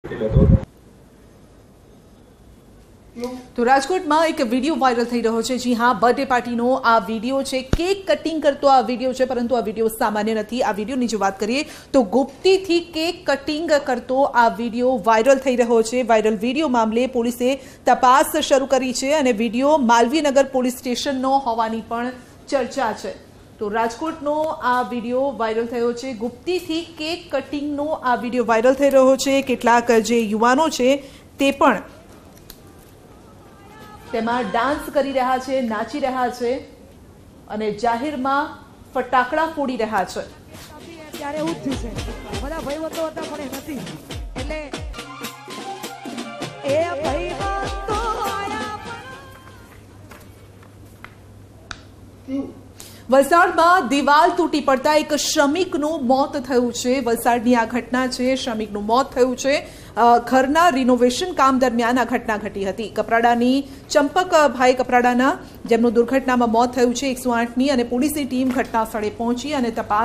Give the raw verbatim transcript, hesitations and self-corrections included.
તો રાજકોટમાં એક વિડીયો વાયરલ થઈ રહ્યો છે। જી હા, બર્થડે પાર્ટીનો આ વિડીયો છે। કેક કટિંગ કરતો આ વિડીયો છે, પરંતુ આ વિડીયો સામાન્ય નથી। આ વિડીયોની જો વાત કરીએ તો ગુપ્તીથી કેક કટિંગ કરતો આ વિડીયો વાયરલ થઈ રહ્યો છે। વાયરલ વિડીયો મામલે પોલીસે તપાસ શરૂ કરી છે અને વિડીયો માલવીનગર પોલીસ સ્ટેશનનો હોવાની પણ ચર્ચા છે। તો રાજકોટનો આ વિડીયો વાયરલ થયો છે। ગુપ્તીથી કેક કટિંગનો આ વિડીયો વાયરલ થઈ રહ્યો છે। કેટલાક જે યુવાનો છે તે પણ તેમાં ડાન્સ કરી રહ્યા છે, નાચી રહ્યા છે અને જાહેરમાં ફટાકડા ફોડી રહ્યા છે। ત્યારે એવું જ થયું છે, બધા ભાઈબંધો હતા પણ એ નથી, એટલે એ ભાઈબંધો આયા। વલસાડમાં દિવાલ તૂટી પડતા એક શ્રમિકનું મોત થયું છે। વલસાડની આ ઘટના છે, શ્રમિકનું મોત થયું છે। ઘરના રિનોવેશન કામ દરમિયાન આ ઘટના ઘટી હતી। કપરાડાની ચંપકભાઈ કપરાડાના જેમનું દુર્ઘટનામાં મોત થયું છે। એકસો આઠની અને પોલીસની ટીમ ઘટના સ્થળે પહોંચી અને તપાસ